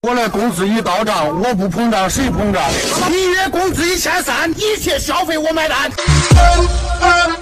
我的工资一到账，我不膨胀谁膨胀？一月工资1300，一切消费我买单。